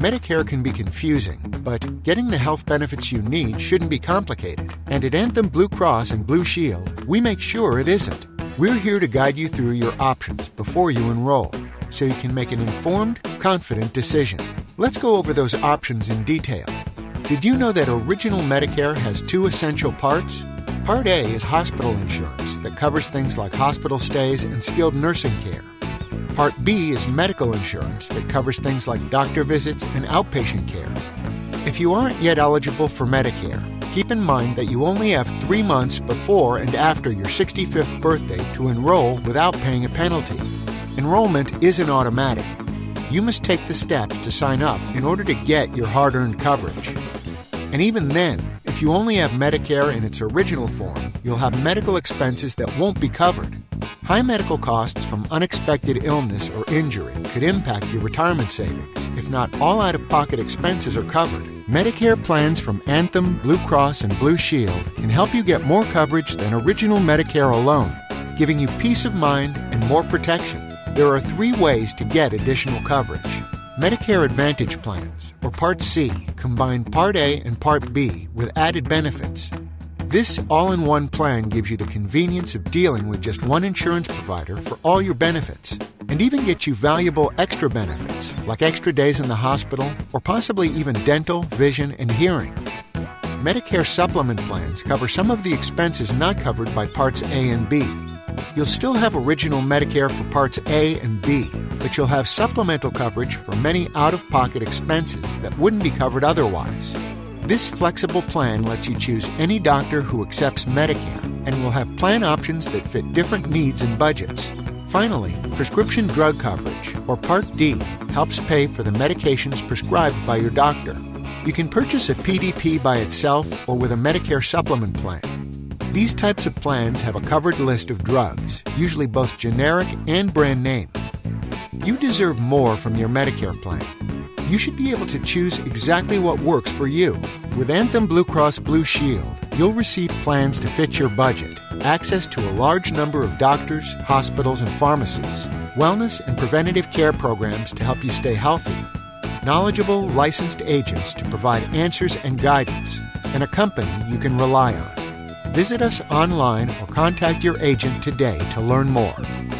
Medicare can be confusing, but getting the health benefits you need shouldn't be complicated. And at Anthem Blue Cross and Blue Shield, we make sure it isn't. We're here to guide you through your options before you enroll, so you can make an informed, confident decision. Let's go over those options in detail. Did you know that Original Medicare has two essential parts? Part A is hospital insurance that covers things like hospital stays and skilled nursing care. Part B is medical insurance that covers things like doctor visits and outpatient care. If you aren't yet eligible for Medicare, keep in mind that you only have 3 months before and after your 65th birthday to enroll without paying a penalty. Enrollment isn't automatic. You must take the steps to sign up in order to get your hard-earned coverage. And even then, if you only have Medicare in its original form, you'll have medical expenses that won't be covered. High medical costs from unexpected illness or injury could impact your retirement savings if not all out-of-pocket expenses are covered. Medicare plans from Anthem, Blue Cross, and Blue Shield can help you get more coverage than Original Medicare alone, giving you peace of mind and more protection. There are 3 ways to get additional coverage. Medicare Advantage plans, or Part C, combine Part A and Part B with added benefits. This all-in-one plan gives you the convenience of dealing with just one insurance provider for all your benefits, and even gets you valuable extra benefits, like extra days in the hospital, or possibly even dental, vision, and hearing. Medicare supplement plans cover some of the expenses not covered by Parts A and B. You'll still have Original Medicare for Parts A and B, but you'll have supplemental coverage for many out-of-pocket expenses that wouldn't be covered otherwise. This flexible plan lets you choose any doctor who accepts Medicare and will have plan options that fit different needs and budgets. Finally, prescription drug coverage, or Part D, helps pay for the medications prescribed by your doctor. You can purchase a PDP by itself or with a Medicare supplement plan. These types of plans have a covered list of drugs, usually both generic and brand name. You deserve more from your Medicare plan. You should be able to choose exactly what works for you. With Anthem Blue Cross Blue Shield, you'll receive plans to fit your budget, access to a large number of doctors, hospitals, and pharmacies, wellness and preventative care programs to help you stay healthy, knowledgeable, licensed agents to provide answers and guidance, and a company you can rely on. Visit us online or contact your agent today to learn more.